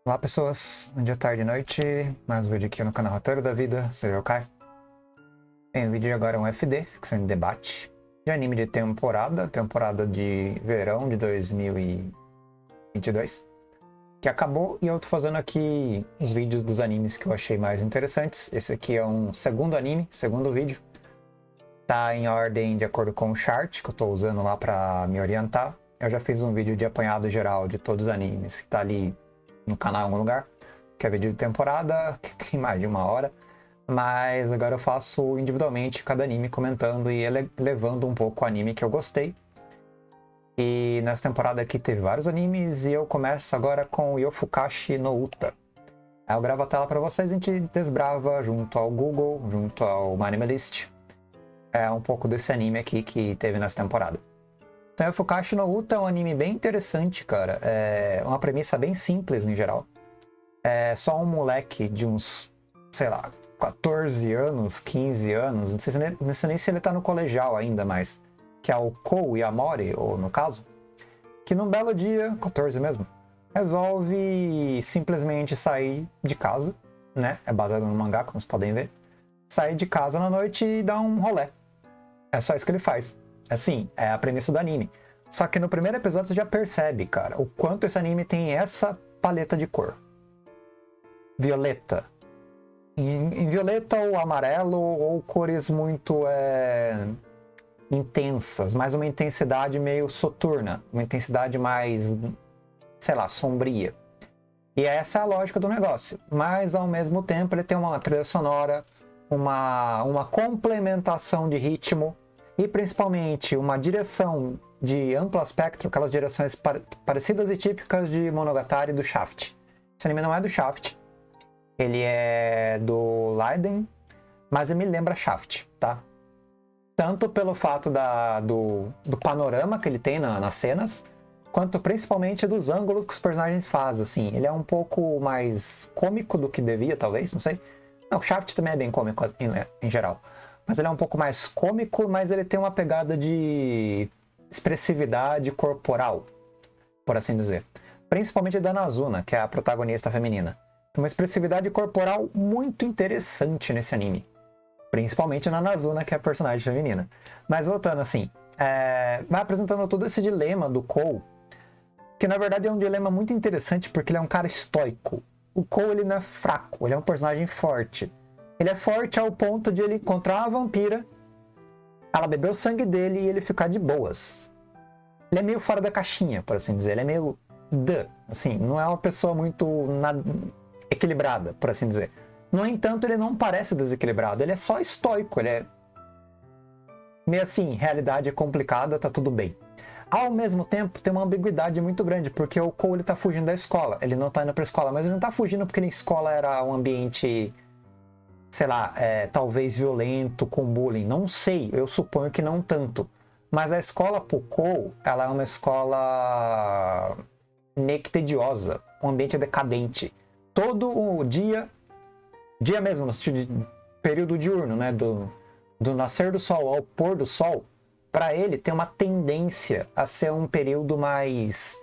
Olá pessoas, bom dia, tarde e noite, mais um vídeo aqui no canal Roteiro da Vida, sou eu, Kai. Bem, o vídeo de agora é um FD, ficção de debate, de anime de temporada de verão de 2022, que acabou, e eu tô fazendo aqui os vídeos dos animes que eu achei mais interessantes. Esse aqui é um segundo anime, segundo vídeo, tá em ordem de acordo com o chart que eu tô usando lá pra me orientar. Eu já fiz um vídeo de apanhado geral de todos os animes, que tá ali no canal em algum lugar, que é vídeo de temporada, que tem mais de 1 hora, mas agora eu faço individualmente cada anime, comentando e levando um pouco o anime que eu gostei. E nessa temporada aqui teve vários animes e eu começo agora com Yofukashi no Uta. Aí eu gravo a tela para vocês e a gente desbrava junto ao Google, junto ao Animalist, um pouco desse anime aqui que teve nessa temporada. Então, Yofukashi no Uta é um anime bem interessante, cara. É uma premissa bem simples, em geral. É só um moleque de uns, sei lá, 14 anos, 15 anos, não sei nem se ele tá no colegial ainda, mas que é o Kou Yamori, ou no caso, que num belo dia, 14 mesmo, resolve simplesmente sair de casa, né? É baseado no mangá, como vocês podem ver. Sair de casa na noite e dar um rolê. É só isso que ele faz. Assim, é a premissa do anime. Só que no primeiro episódio você já percebe, cara, o quanto esse anime tem essa paleta de cor. Violeta. Em violeta ou amarelo ou cores muito intensas, mas uma intensidade meio soturna, uma intensidade mais, sei lá, sombria. E essa é a lógica do negócio. Mas ao mesmo tempo ele tem uma trilha sonora, uma complementação de ritmo e principalmente uma direção de amplo espectro, aquelas direções parecidas e típicas de Monogatari e do Shaft. Esse anime não é do Shaft, ele é do Leiden, mas ele me lembra Shaft, tá? Tanto pelo fato do panorama que ele tem nas cenas, quanto principalmente dos ângulos que os personagens fazem, assim. Ele é um pouco mais cômico do que devia, talvez, não sei. Não, o Shaft também é bem cômico em geral. Mas ele é um pouco mais cômico, mas ele tem uma pegada de expressividade corporal, por assim dizer. Principalmente da Nazuna, que é a protagonista feminina. Tem uma expressividade corporal muito interessante nesse anime. Principalmente na Nazuna, que é a personagem feminina. Mas voltando assim, vai apresentando todo esse dilema do Kou, que na verdade é um dilema muito interessante porque ele é um cara estoico. O Kou, ele não é fraco, ele é um personagem forte. Ele é forte ao ponto de ele encontrar uma vampira, ela beber o sangue dele e ele ficar de boas. Ele é meio fora da caixinha, por assim dizer. Ele é meio assim, não é uma pessoa muito equilibrada, por assim dizer. No entanto, ele não parece desequilibrado, ele é só estoico, ele é meio assim, realidade é complicada, tá tudo bem. Ao mesmo tempo, tem uma ambiguidade muito grande, porque o Kou, ele tá fugindo da escola, ele não tá indo pra escola, mas ele não tá fugindo porque na escola era um ambiente, sei lá, talvez violento, com bullying, não sei, eu suponho que não tanto. Mas a escola pro Kou, ela é uma escola meio que tediosa, um ambiente decadente. Todo o dia mesmo, no sentido de período diurno, né, do nascer do sol ao pôr do sol, para ele tem uma tendência a ser um período mais,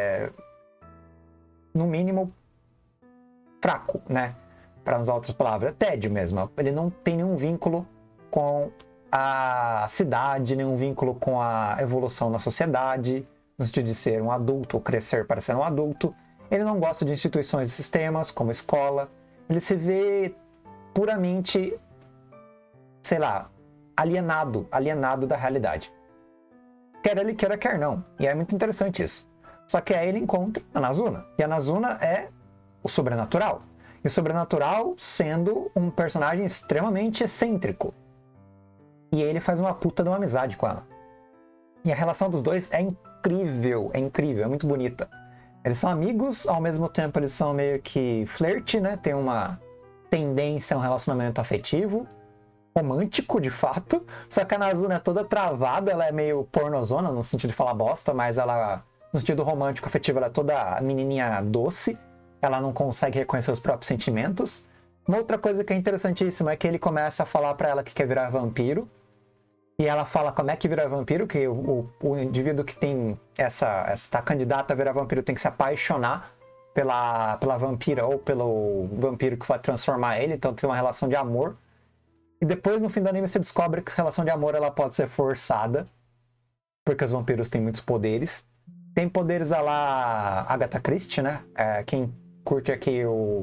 no mínimo, fraco, né? Para usar outras palavras, tédio mesmo. Ele não tem nenhum vínculo com a cidade, nenhum vínculo com a evolução na sociedade, no sentido de ser um adulto ou crescer para ser um adulto. Ele não gosta de instituições e sistemas, como escola. Ele se vê puramente, sei lá, alienado da realidade. Quer ele queira, quer não. E é muito interessante isso. Só que aí ele encontra a Nazuna. E a Nazuna é o sobrenatural. E o sobrenatural sendo um personagem extremamente excêntrico. E ele faz uma puta de uma amizade com ela. E a relação dos dois é incrível, é muito bonita. Eles são amigos, ao mesmo tempo eles são meio que flerte, né? Tem uma tendência a um relacionamento afetivo, romântico de fato, só que a Nazuna é toda travada, ela é meio pornozona no sentido de falar bosta, mas ela, no sentido romântico afetivo, ela é toda menininha doce, ela não consegue reconhecer os próprios sentimentos. Uma outra coisa que é interessantíssima é que ele começa a falar pra ela que quer virar vampiro, e ela fala como é que vira vampiro, que o indivíduo que tem essa candidata a virar vampiro tem que se apaixonar pela vampira ou pelo vampiro que vai transformar ele, então tem uma relação de amor. E depois, no fim do anime, você descobre que a relação de amor ela pode ser forçada, porque os vampiros têm muitos poderes. Tem poderes a lá Agatha Christie, né? Quem curte aqui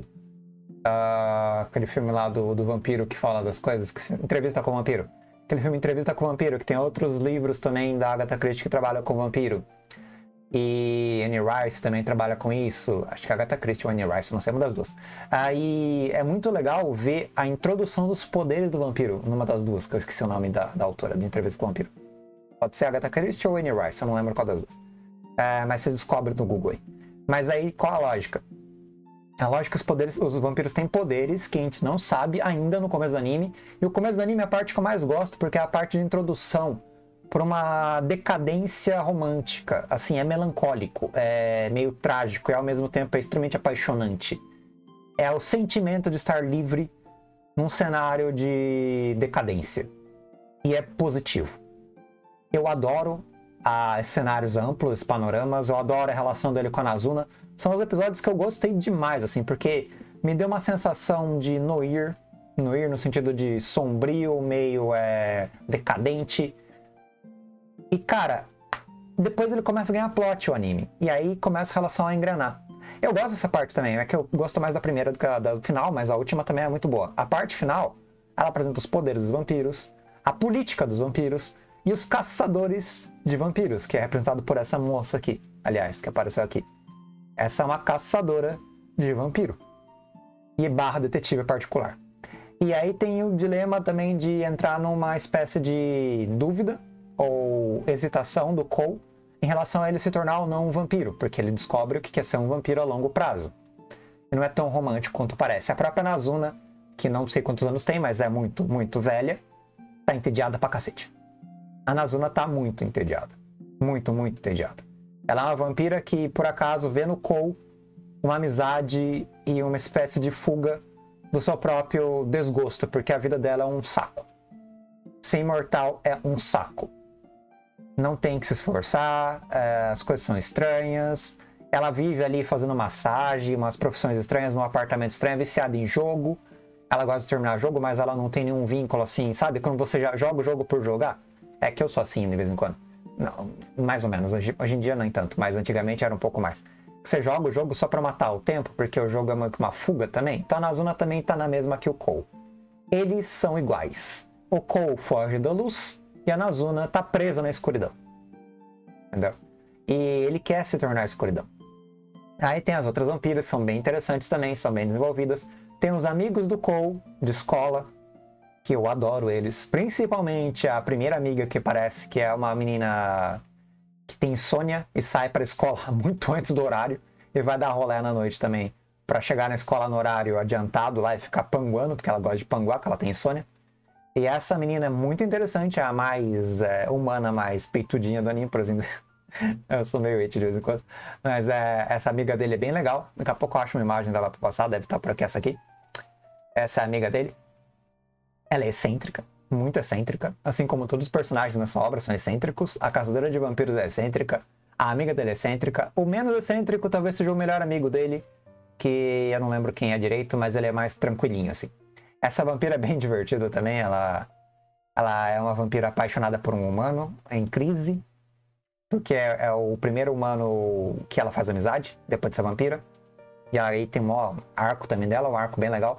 aquele filme lá do vampiro que fala das coisas, Entrevista com o Vampiro. Aquele filme Entrevista com o Vampiro, que tem outros livros também da Agatha Christie que trabalham com o vampiro. E Anne Rice também trabalha com isso. Acho que a Agatha Christie ou Anne Rice, não sei, uma das duas. Aí é muito legal ver a introdução dos poderes do vampiro numa das duas, que eu esqueci o nome da autora de Entrevista com o Vampiro. Pode ser Agatha Christie ou Anne Rice, eu não lembro qual das duas. Mas você descobre no Google aí. Mas aí, qual a lógica? A lógica é que os vampiros têm poderes que a gente não sabe ainda no começo do anime. E o começo do anime é a parte que eu mais gosto, porque é a parte de introdução por uma decadência romântica. Assim, é melancólico, é meio trágico e ao mesmo tempo é extremamente apaixonante. É o sentimento de estar livre num cenário de decadência. E é positivo. Eu adoro cenários amplos, panoramas, eu adoro a relação dele com a Nazuna. São os episódios que eu gostei demais, assim, porque me deu uma sensação de noir no sentido de sombrio, meio decadente. E, cara, depois ele começa a ganhar plot, o anime. E aí começa a relação a engrenar. Eu gosto dessa parte também, é que eu gosto mais da primeira do que da final, mas a última também é muito boa. A parte final, ela apresenta os poderes dos vampiros, a política dos vampiros e os caçadores de vampiros, que é representado por essa moça aqui, aliás, que apareceu aqui. Essa é uma caçadora de vampiro. E barra detetive particular. E aí tem o dilema também de entrar numa espécie de dúvida ou hesitação do Cole em relação a ele se tornar ou não um vampiro, porque ele descobre o que é ser um vampiro a longo prazo. E não é tão romântico quanto parece. A própria Nazuna, que não sei quantos anos tem, mas é muito, muito velha, tá entediada pra cacete. A Nazuna tá muito entediada. Muito, muito entediada. Ela é uma vampira que, por acaso, vê no Cole uma amizade e uma espécie de fuga do seu próprio desgosto, porque a vida dela é um saco. Ser imortal é um saco. Não tem que se esforçar, as coisas são estranhas. Ela vive ali fazendo massagem, umas profissões estranhas, num apartamento estranho, viciada em jogo. Ela gosta de terminar jogo, mas ela não tem nenhum vínculo assim, sabe? Quando você já joga o jogo por jogar. É que eu sou assim de vez em quando. Não, mais ou menos. Hoje em dia nem tanto, mas antigamente era um pouco mais. Você joga o jogo só pra matar o tempo, porque o jogo é meio que uma fuga também. Então a Nazuna também tá na mesma que o Cole. Eles são iguais. O Cole foge da luz e a Nazuna tá presa na escuridão. Entendeu? E ele quer se tornar a escuridão. Aí tem as outras vampiras, que são bem interessantes também, são bem desenvolvidas. Tem os amigos do Cole, de escola, que eu adoro eles. Principalmente a primeira amiga, que parece que é uma menina que tem insônia e sai pra escola muito antes do horário e vai dar rolê na noite também, pra chegar na escola no horário adiantado lá e ficar panguando, porque ela gosta de panguar, porque ela tem insônia. E essa menina é muito interessante, é a mais humana, mais peitudinha do anime, por exemplo. Eu sou meio it de vez em quando. Mas essa amiga dele é bem legal. Daqui a pouco eu acho uma imagem dela pra passar, deve estar por aqui essa aqui. Essa é a amiga dele. Ela é excêntrica, muito excêntrica. Assim como todos os personagens nessa obra são excêntricos. A caçadora de vampiros é excêntrica. A amiga dele é excêntrica. O menos excêntrico talvez seja o melhor amigo dele, que eu não lembro quem é direito, mas ele é mais tranquilinho, assim. Essa vampira é bem divertida também. Ela é uma vampira apaixonada por um humano em crise, porque é o primeiro humano que ela faz amizade, depois de ser vampira. E aí tem um arco também dela, um arco bem legal.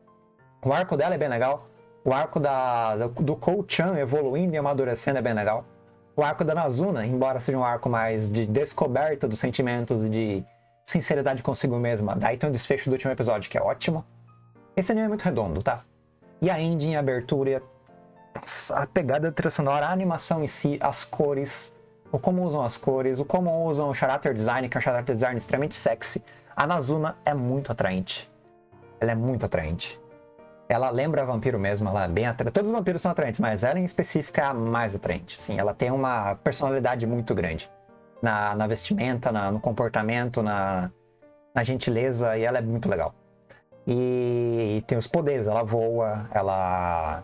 O arco dela é bem legal. O arco do Cole-chan evoluindo e amadurecendo é bem legal. O arco da Nazuna, embora seja um arco mais de descoberta dos sentimentos e de sinceridade consigo mesma, daí tem o desfecho do último episódio, que é ótimo. Esse anime é muito redondo, tá? E a ending, a abertura, a pegada da trilha sonora, a animação em si, as cores, o como usam as cores, o como usam o character design, que é um character design extremamente sexy. A Nazuna é muito atraente. Ela é muito atraente. Ela lembra vampiro mesmo, ela é bem atraente. Todos os vampiros são atraentes, mas ela em específico é a mais atraente. Assim, ela tem uma personalidade muito grande. Na vestimenta, no comportamento, na gentileza, e ela é muito legal. E tem os poderes, ela voa, ela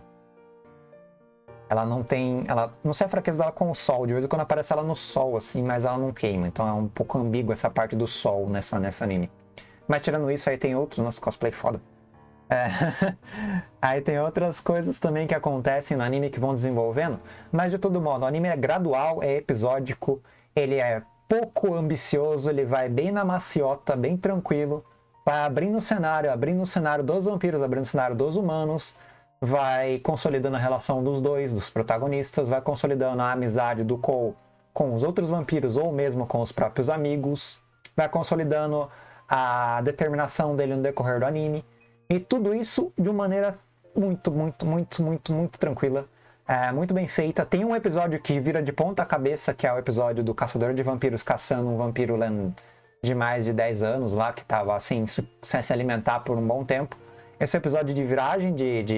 não sei a fraqueza dela com o sol, de vez em quando aparece ela no sol assim, mas ela não queima, então é um pouco ambíguo essa parte do sol nessa anime. Mas tirando isso, aí tem outros, nosso cosplay foda. É. Aí tem outras coisas também que acontecem no anime que vão desenvolvendo, mas de todo modo, o anime é gradual, é episódico, ele é pouco ambicioso, ele vai bem na maciota, bem tranquilo, vai abrindo o cenário dos vampiros, abrindo o cenário dos humanos, vai consolidando a relação dos dois, dos protagonistas, vai consolidando a amizade do Cole com os outros vampiros ou mesmo com os próprios amigos, vai consolidando a determinação dele no decorrer do anime. E tudo isso de uma maneira muito tranquila, muito bem feita. Tem um episódio que vira de ponta cabeça, que é o episódio do caçador de vampiros caçando um vampiro de mais de 10 anos lá, que estava assim, sem se alimentar por um bom tempo. Esse episódio de viragem,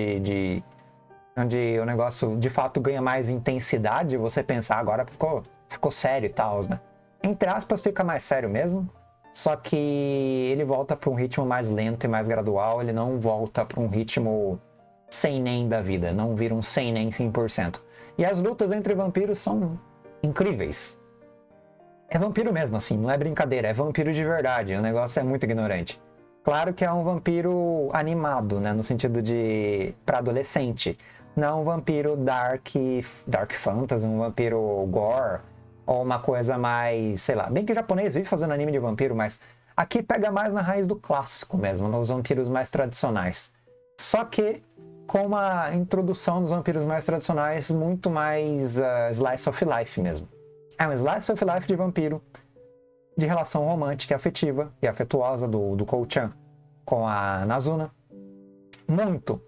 onde o negócio de fato ganha mais intensidade, você pensar agora ficou sério e tal, né? Entre aspas, fica mais sério mesmo. Só que ele volta para um ritmo mais lento e mais gradual, ele não volta para um ritmo seinen da vida, não vira um seinen 100%. E as lutas entre vampiros são incríveis. É vampiro mesmo, assim, não é brincadeira, é vampiro de verdade, o negócio é muito ignorante. Claro que é um vampiro animado, né, no sentido de para adolescente, não um vampiro dark fantasy, um vampiro gore, ou uma coisa mais, sei lá, bem que o japonês vive fazendo anime de vampiro, mas aqui pega mais na raiz do clássico mesmo, nos vampiros mais tradicionais. Só que com uma introdução dos vampiros mais tradicionais muito mais slice of life mesmo. É um slice of life de vampiro, de relação romântica e afetiva e afetuosa do Cole-chan com a Nazuna. Muito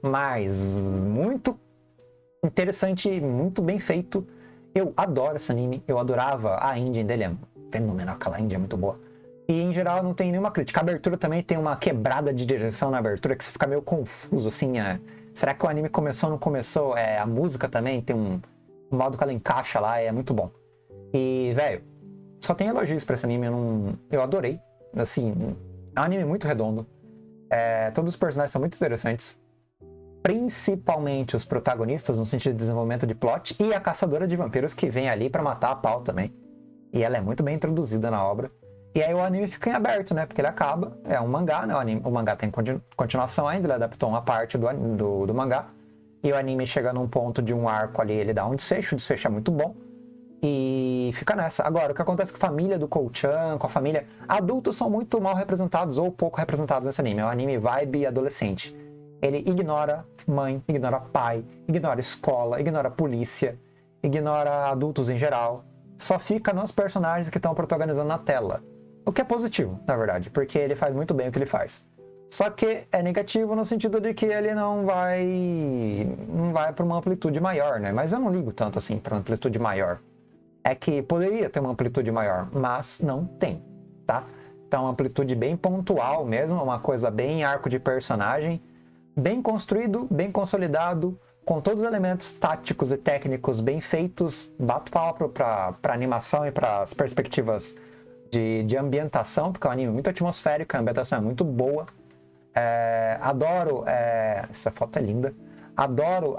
interessante, muito bem feito. Eu adoro esse anime, eu adorava a engine dele, é fenomenal, aquela engine é muito boa. E em geral não tem nenhuma crítica. A abertura também tem uma quebrada de direção na abertura que você fica meio confuso, assim, será que o anime começou ou não começou? A música também tem um modo que ela encaixa lá, é muito bom. E, velho, só tem elogios pra esse anime, eu adorei, assim, é um anime muito redondo. Todos os personagens são muito interessantes. Principalmente os protagonistas no sentido de desenvolvimento de plot e a caçadora de vampiros que vem ali pra matar a pau também. E ela é muito bem introduzida na obra. E aí o anime fica em aberto, né? Porque ele acaba, é um mangá, né? O mangá tem continuação ainda, ele adaptou uma parte do mangá. E o anime chega num ponto de um arco ali, ele dá um desfecho, o desfecho é muito bom. E fica nessa. Agora, o que acontece com a família do Cole-chan, com a família... Adultos são muito mal representados ou pouco representados nesse anime. É um anime vibe adolescente. Ele ignora mãe, ignora pai, ignora escola, ignora polícia, ignora adultos em geral. Só fica nos personagens que estão protagonizando na tela. O que é positivo, na verdade, porque ele faz muito bem o que ele faz. Só que é negativo no sentido de que ele não vai para uma amplitude maior, né? Mas eu não ligo tanto assim para uma amplitude maior. É que poderia ter uma amplitude maior, mas não tem, tá? Então, uma amplitude bem pontual mesmo, uma coisa bem arco de personagem, bem construído, bem consolidado, com todos os elementos táticos e técnicos bem feitos. Bato palma para animação e para as perspectivas de ambientação, porque é um anime muito atmosférico, a ambientação é muito boa. Adoro... essa foto é linda. Adoro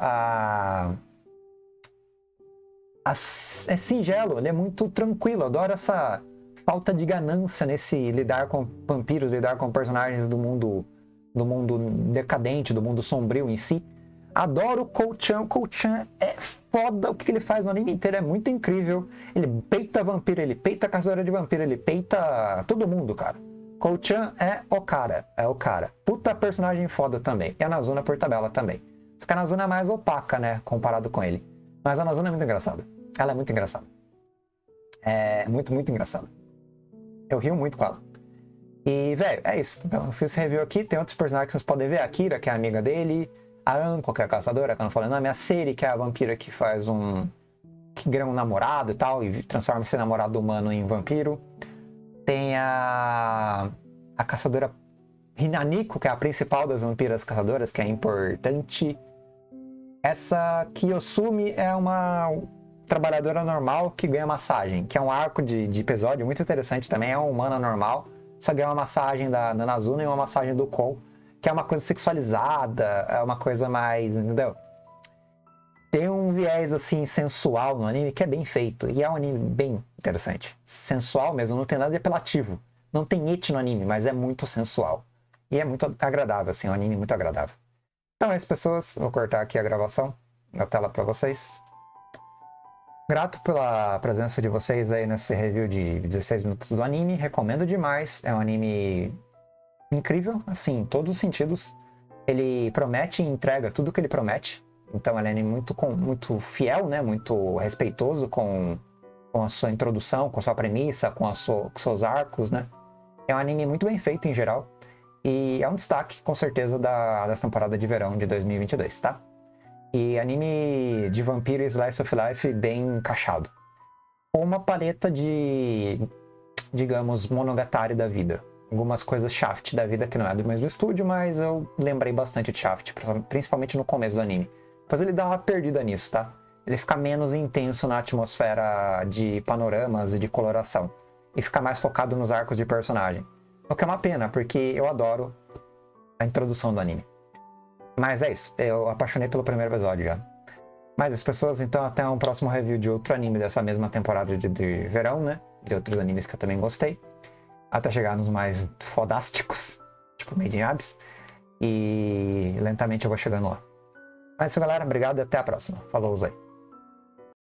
é singelo, ele é muito tranquilo. Adoro essa falta de ganância nesse lidar com vampiros, lidar com personagens do mundo decadente, do mundo sombrio em si. Adoro o Cole-chan. O Cole-chan é foda, o que ele faz no anime inteiro é muito incrível. Ele peita vampiro, ele peita caçadora de vampiro, ele peita todo mundo, cara. Cole-chan é o cara. Puta personagem foda também. E a Nazuna por tabela também. Só que a Nazuna é mais opaca, né, comparado com ele. Mas a Nazuna é muito engraçada. Ela é muito engraçada. É muito engraçada. Eu rio muito com ela. E, velho, é isso. Então, eu fiz esse review aqui. Tem outros personagens que vocês podem ver. A Kira, que é a amiga dele. A Anko, que é a caçadora, que eu não falei o nome. A Seri, que é a vampira que faz que ganha um namorado e tal. E transforma esse namorado humano em vampiro. Tem a caçadora Hinaniko, que é a principal das vampiras caçadoras, que é importante. Essa Kiyosumi é uma trabalhadora normal que ganha massagem, que é um arco de episódio muito interessante também. É uma humana normal, só ganha uma massagem da Nazuna e uma massagem do Cole, que é uma coisa sexualizada, é uma coisa mais, entendeu? Tem um viés assim sensual no anime que é bem feito, e é um anime bem interessante. Sensual mesmo, não tem nada de apelativo, não tem it no anime, mas é muito sensual. E é muito agradável, assim, é um anime muito agradável. Então é isso, pessoas. Vou cortar aqui a gravação na tela para vocês. Grato pela presença de vocês aí nesse review de 16 minutos do anime. Recomendo demais. É um anime incrível, assim, em todos os sentidos. Ele promete e entrega tudo o que ele promete. Então ele é muito fiel, né? Muito respeitoso com a sua introdução, com a sua premissa, com seus arcos, né? É um anime muito bem feito em geral. E é um destaque, com certeza, dessa temporada de verão de 2022, tá? E anime de vampiro e slice of life bem encaixado. Com uma paleta de, digamos, monogatari da vida. Algumas coisas Shaft da vida que não é do mesmo estúdio, mas eu lembrei bastante de Shaft, principalmente no começo do anime. Depois ele dá uma perdida nisso, tá? Ele fica menos intenso na atmosfera de panoramas e de coloração. E fica mais focado nos arcos de personagem. O que é uma pena, porque eu adoro a introdução do anime. Mas é isso, eu apaixonei pelo primeiro episódio já. Mas as pessoas, então, até um próximo review de outro anime dessa mesma temporada de verão, né? De outros animes que eu também gostei. Até chegar nos mais fodásticos, tipo Made in Abyss. E lentamente eu vou chegando lá. Mas é isso, galera. Obrigado e até a próxima. Falou, Zé.